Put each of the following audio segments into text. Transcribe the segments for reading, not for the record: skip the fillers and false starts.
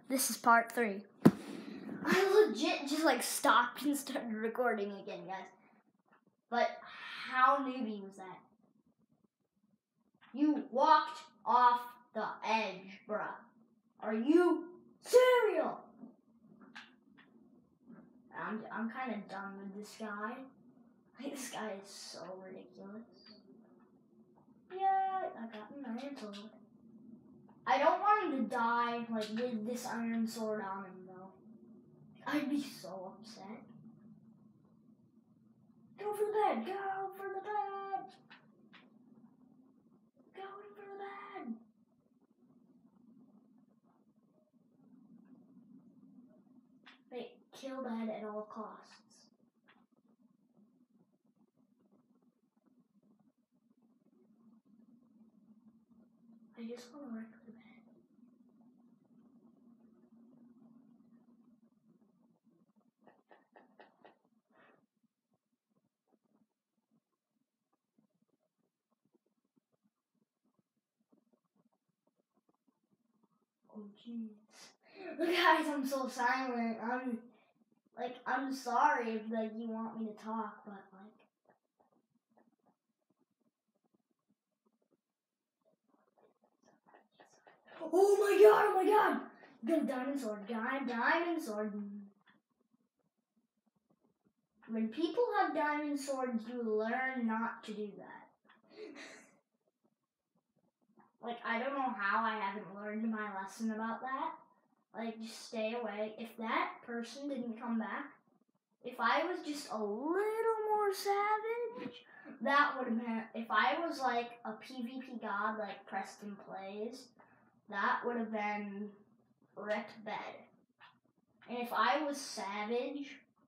This is part 3. I legit just like stopped and started recording again, guys. But how newbie was that? You walked off the edge, bruh. Are you serial? I'm kind of done with this guy. Like, this guy is so ridiculous. Yeah, I got an iron sword. I don't want him to die like with this iron sword on him though. I'd be so upset. Go for the bed! Go for the bed! Going for the bed! Wait, kill bed at all costs. I just want to wreck the bed. Oh jeez. Guys, I'm so silent. I'm sorry if like you want me to talk, but like oh my god! Got a diamond sword, diamond sword. When people have diamond swords, you learn not to do that. Like, I don't know how I haven't learned my lesson about that. Like, just stay away. If that person didn't come back, if I was just a little more savage, that would have been, if I was like a PvP god like Preston Plays, that would have been rip bed. And if I was savage,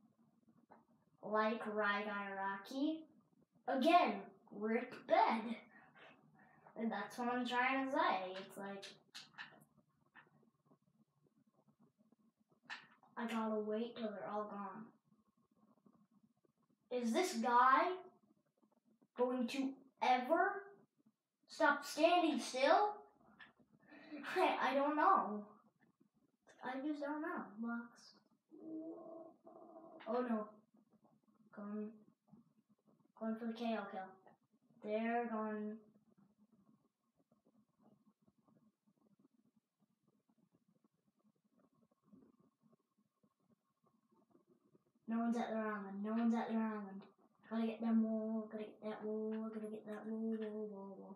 like Raigairaki, again, rip bed. And that's what I'm trying to say. It's like, I gotta wait till they're all gone. Is this guy going to ever stop standing still? I don't know. I just don't know. Box. Oh no. Going for the KO kill. They're going. No one's at their island. No one's at their island. Gotta get that wall. Gotta get that wall. Gotta get that wall.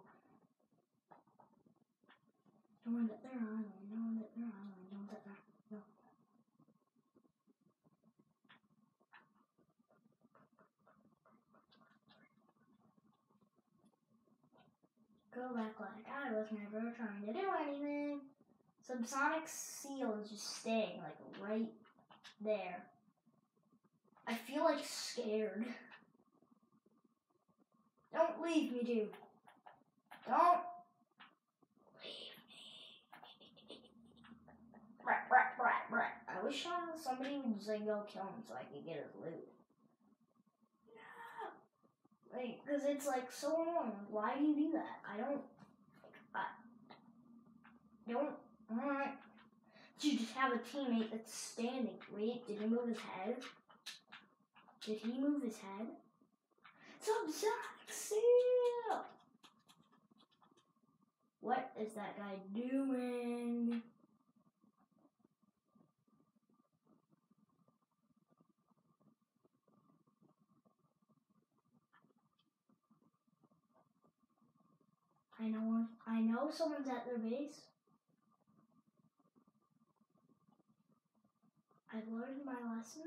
No one's at their island. No one's at their island. No one's at their no. Go back like I was never trying to do anything. Subsonic Seal is just staying like right there. I feel like scared. Don't leave me, dude. Don't leave me. I wish somebody would just like go kill him so I could get his loot. No. Like, cause it's like so annoying. Why do you do that? I don't. You just have a teammate that's standing. Wait, did he move his head? Did he move his head? Subsonic Seal! What is that guy doing? I know someone's at their base. I've learned my lesson.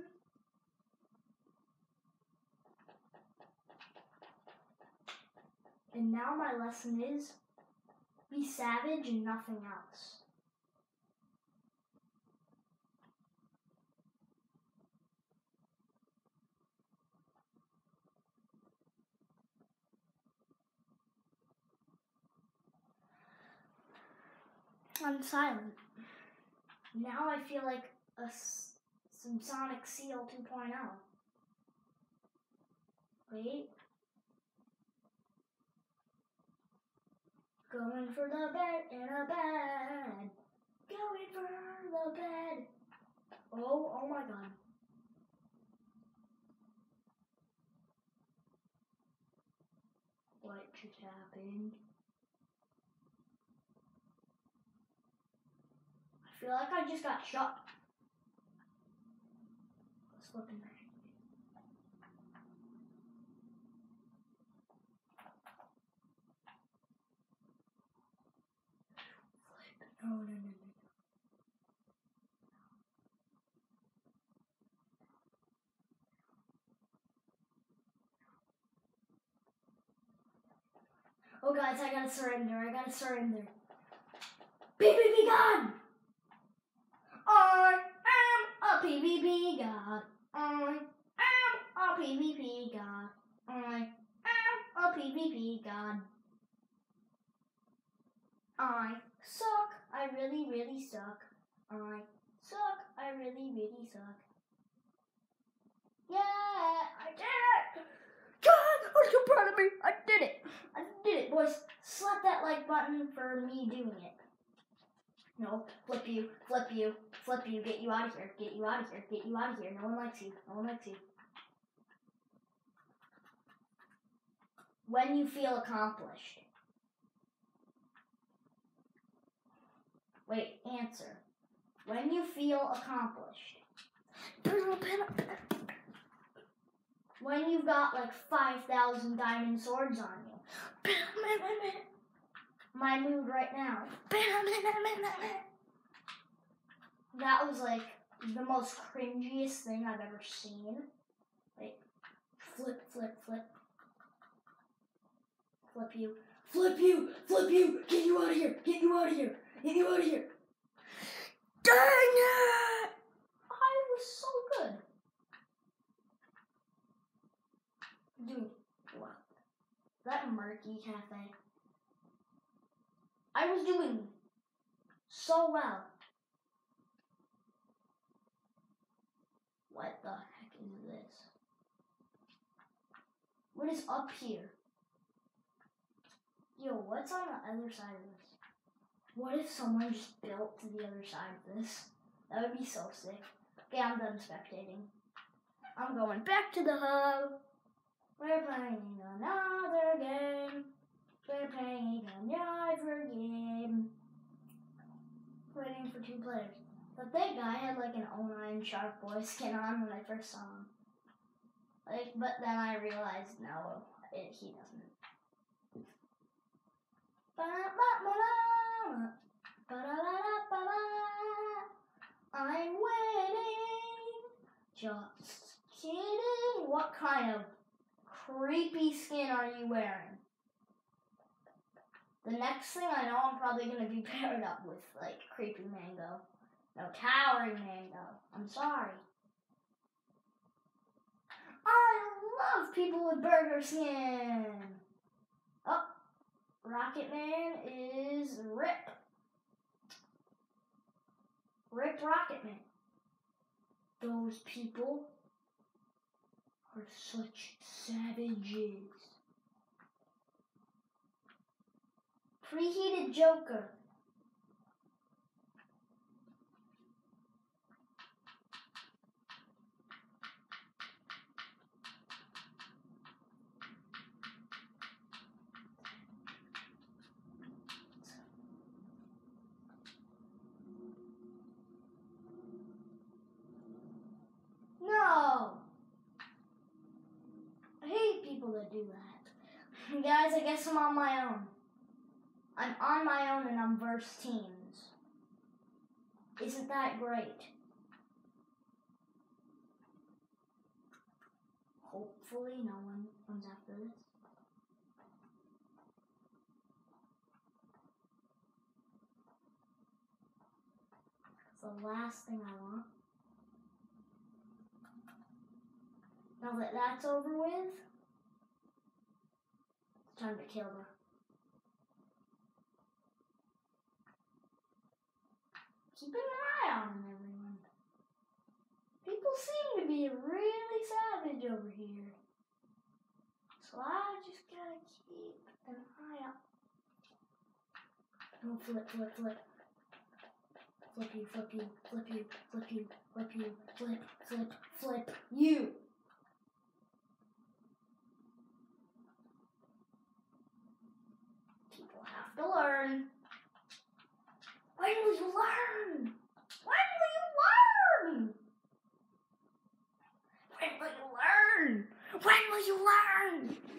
And now my lesson is, be savage and nothing else. I'm silent. Now I feel like some Sonic Seal 2.0. Wait. Going for the bed in a bed. Going for the bed. Oh my god. What just happened? I feel like I just got shot. Let's look in there. No, no, no, no. Oh guys, I gotta surrender. I gotta surrender. PvP God! I am a PvP God. I am a PvP God. I am a PvP God. I suck. I really, really suck. I suck. I really, really suck. Yeah, I did it! God, I'm so proud of me. I did it. I did it, boys. Slap that like button for me doing it. No, flip you, flip you, flip you. Get you out of here. Get you out of here. Get you out of here. No one likes you. No one likes you. When you feel accomplished. Wait, answer. When you feel accomplished. When you've got like 5,000 diamond swords on you. My mood right now. That was like the most cringiest thing I've ever seen. Like, flip, flip, flip. Flip you. Flip you! Flip you! Get you out of here! Get you out of here! Get you out of here! Dang it! I was so good. Dude, what? Is that a murky cafe? I was doing so well. What the heck is this? What is up here? Yo, what's on the other side of this? What if someone just built to the other side of this? That would be so sick. Okay, I'm done spectating. I'm going back to the hub. We're playing another game. We're playing another game. Waiting for 2 players. But that guy had like an O9 Shark Boy skin on when I first saw him. Like, but then I realized no, he doesn't. I'm winning. Just kidding. What kind of creepy skin are you wearing? The next thing I know, I'm probably going to be paired up with, like, Creepy Mango. No, Towering Mango. I'm sorry. I love people with burger skin. Oh, Rocket Man is Rip. Rip Rocket Man. Those people are such savages. Preheated Joker. No! I hate people that do that. Guys, I guess I'm on my own. I'm on my own and I'm versus teams. Isn't that great? Hopefully no one comes after this. It's the last thing I want. Now that that's over with, it's time to kill her. Keep an eye on him, everyone. People seem to be really savage over here. So I just gotta keep an eye out. Oh, flip, flip, flip. flip you, flip you, flip you, flip you, flip you, flip, flip, flip you. People have to learn. When will you learn? When will you learn? When will you learn? When will you learn?